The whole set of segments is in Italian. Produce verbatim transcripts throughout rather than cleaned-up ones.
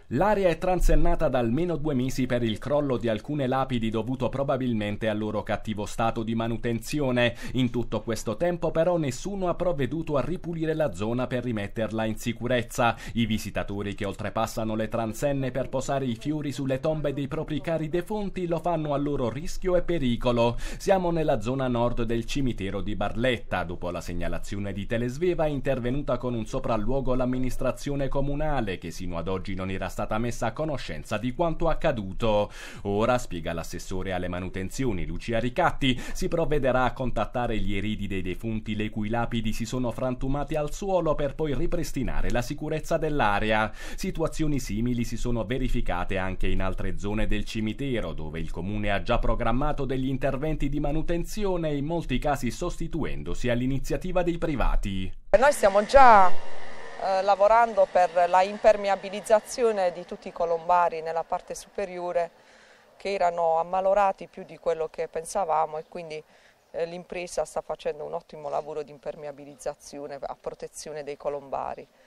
L'area è transennata da almeno due mesi per il crollo di alcune lapidi dovuto probabilmente al loro cattivo stato di manutenzione. In tutto questo tempo però nessuno ha provveduto a ripulire la zona per rimetterla in sicurezza. I visitatori che oltrepassano le transenne per posare i fiori sulle tombe dei propri cari defunti lo fanno a loro rischio e pericolo. Siamo nella zona nord del cimitero di Barletta. Dopo la segnalazione di Telesveva è intervenuta con un sopralluogo l'amministrazione comunale, che sino ad oggi non era stata messa a conoscenza di quanto accaduto. Ora, spiega l'assessore alle manutenzioni Lucia Ricatti, si provvederà a contattare gli eredi dei defunti le cui lapidi si sono frantumate al suolo per poi ripristinare la sicurezza dell'area. Situazioni simili si sono verificate anche in altre zone del cimitero, dove il comune ha già programmato degli interventi di manutenzione, in molti casi sostituendosi all'iniziativa dei privati. Noi stiamo già Eh, lavorando per la impermeabilizzazione di tutti i colombari nella parte superiore, che erano ammalorati più di quello che pensavamo, e quindi eh, l'impresa sta facendo un ottimo lavoro di impermeabilizzazione a protezione dei colombari. Eh,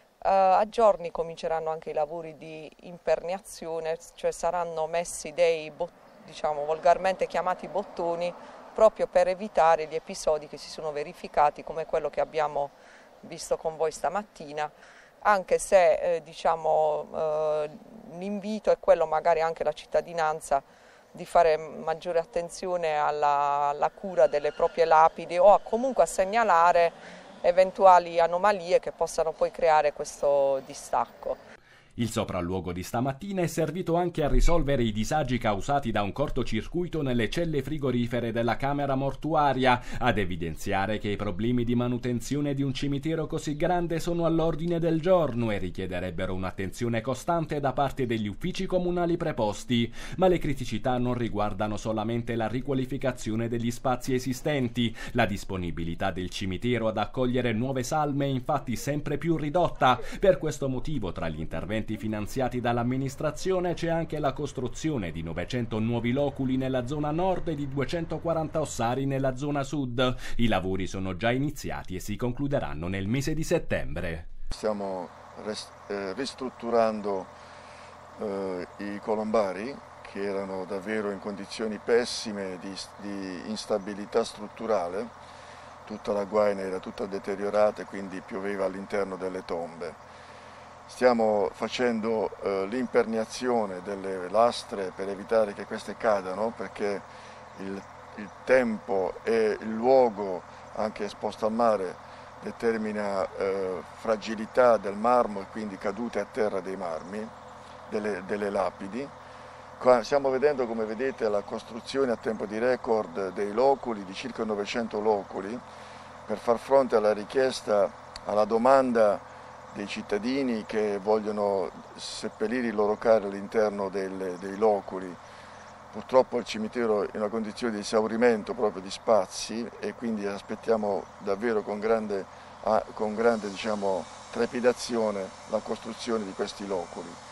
a giorni cominceranno anche i lavori di impermeazione, cioè saranno messi dei, diciamo volgarmente chiamati bottoni, proprio per evitare gli episodi che si sono verificati, come quello che abbiamo visto con voi stamattina, anche se eh, diciamo, eh, l'invito è quello magari anche alla cittadinanza di fare maggiore attenzione alla, alla cura delle proprie lapidi, o a, comunque a segnalare eventuali anomalie che possano poi creare questo distacco. Il sopralluogo di stamattina è servito anche a risolvere i disagi causati da un cortocircuito nelle celle frigorifere della camera mortuaria, ad evidenziare che i problemi di manutenzione di un cimitero così grande sono all'ordine del giorno e richiederebbero un'attenzione costante da parte degli uffici comunali preposti. Ma le criticità non riguardano solamente la riqualificazione degli spazi esistenti. La disponibilità del cimitero ad accogliere nuove salme è infatti sempre più ridotta. Per questo motivo, tra gli interventi finanziati dall'amministrazione c'è anche la costruzione di novecento nuovi loculi nella zona nord e di duecentoquaranta ossari nella zona sud. I lavori sono già iniziati e si concluderanno nel mese di settembre. Stiamo ristrutturando eh, i colombari, che erano davvero in condizioni pessime di, di instabilità strutturale. Tutta la guaina era tutta deteriorata e quindi pioveva all'interno delle tombe. Stiamo facendo eh, l'impermeazione delle lastre per evitare che queste cadano, perché il, il tempo e il luogo, anche esposto al mare, determina eh, fragilità del marmo e quindi cadute a terra dei marmi, delle, delle lapidi. Qua stiamo vedendo, come vedete, la costruzione a tempo di record dei loculi, di circa novecento loculi, per far fronte alla richiesta, alla domanda dei cittadini che vogliono seppellire i loro cari all'interno dei loculi. Purtroppo il cimitero è in una condizione di esaurimento proprio di spazi, e quindi aspettiamo davvero con grande, con grande diciamo, trepidazione la costruzione di questi loculi.